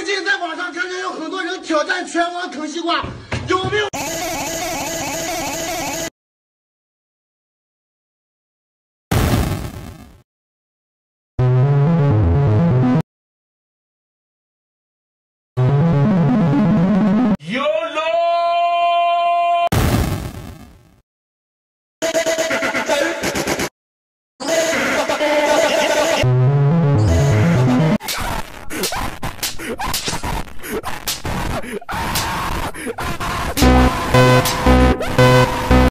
最近在网上看见有很多人挑战全网啃西瓜，有没有？